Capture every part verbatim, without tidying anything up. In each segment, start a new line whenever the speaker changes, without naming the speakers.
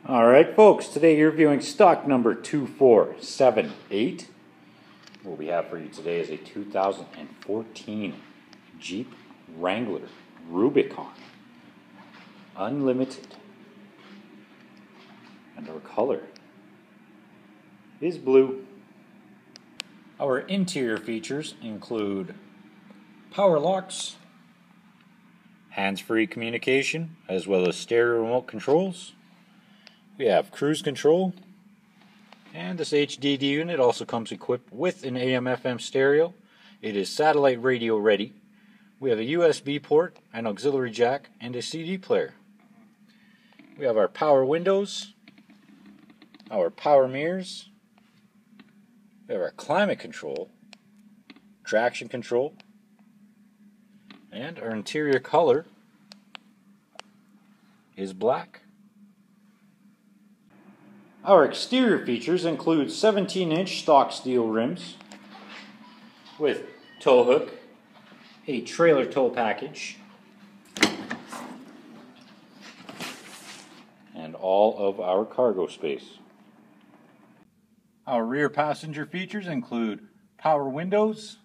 Alright folks, today you're viewing stock number two four seven eight. What we have for you today is a two thousand fourteen Jeep Wrangler Rubicon Unlimited. And our color is blue. Our interior features include power locks, hands-free communication, as well as stereo remote controls. We have cruise control, and this H D D unit also comes equipped with an A M F M stereo. It is satellite radio ready. We have a U S B port, an auxiliary jack, and a C D player. We have our power windows, our power mirrors, we have our climate control, traction control, and our interior color is black. Our exterior features include seventeen inch stock steel rims with tow hook, a trailer tow package, and all of our cargo space. Our rear passenger features include power windows,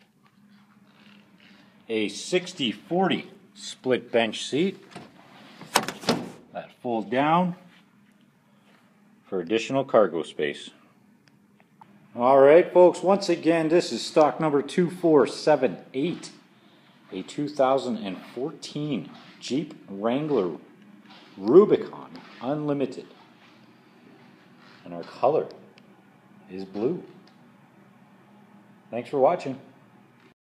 a sixty forty split bench seat that folds down for additional cargo space. Alright folks, once again this is stock number two four seven eight, a two thousand fourteen Jeep Wrangler Rubicon Unlimited, and our color is blue. Thanks for watching.